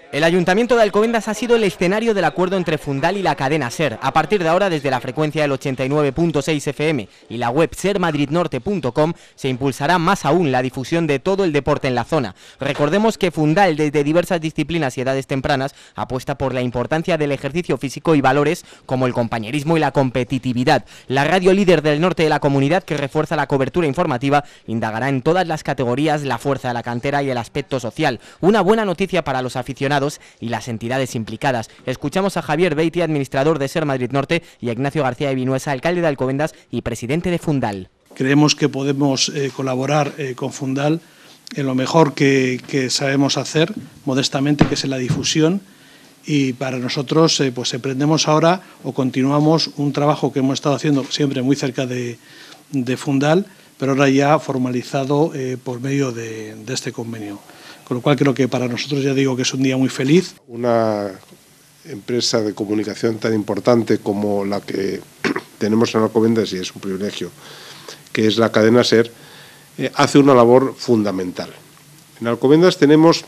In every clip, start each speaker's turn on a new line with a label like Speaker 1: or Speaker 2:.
Speaker 1: El Ayuntamiento de Alcobendas ha sido el escenario del acuerdo entre Fundal y la cadena SER. A partir de ahora, desde la frecuencia del 89.6 FM y la web sermadridnorte.com, se impulsará más aún la difusión de todo el deporte en la zona. Recordemos que Fundal, desde diversas disciplinas y edades tempranas, apuesta por la importancia del ejercicio físico y valores como el compañerismo y la competitividad. La radio líder del norte de la comunidad, que refuerza la cobertura informativa, indagará en todas las categorías la fuerza de la cantera y el aspecto social. Una buena noticia para los aficionados y las entidades implicadas. Escuchamos a Javier Beiti, administrador de SER Madrid Norte, y a Ignacio García de Vinuesa, alcalde de Alcobendas y presidente de Fundal.
Speaker 2: Creemos que podemos colaborar con Fundal en lo mejor que sabemos hacer, modestamente, que es en la difusión, y para nosotros pues emprendemos ahora o continuamos un trabajo que hemos estado haciendo siempre muy cerca de Fundal, pero ahora ya formalizado por medio de este convenio. Con lo cual creo que para nosotros, ya digo, que es un día muy feliz.
Speaker 3: Una empresa de comunicación tan importante como la que tenemos en Alcobendas, y es un privilegio, que es la cadena SER, hace una labor fundamental. En Alcobendas tenemos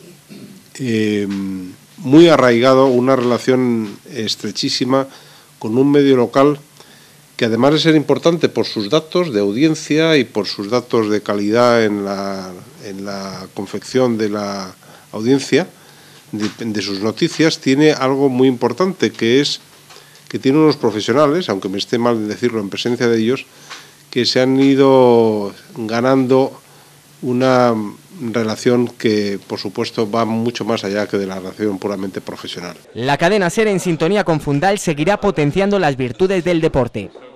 Speaker 3: muy arraigado una relación estrechísima con un medio local que, además de ser importante por sus datos de audiencia y por sus datos de calidad en la confección de la audiencia, de sus noticias, tiene algo muy importante, que es que tiene unos profesionales, aunque me esté mal decirlo en presencia de ellos, que se han ido ganando una relación que, por supuesto, va mucho más allá que de la relación puramente profesional.
Speaker 1: La cadena SER, en sintonía con Fundal, seguirá potenciando las virtudes del deporte.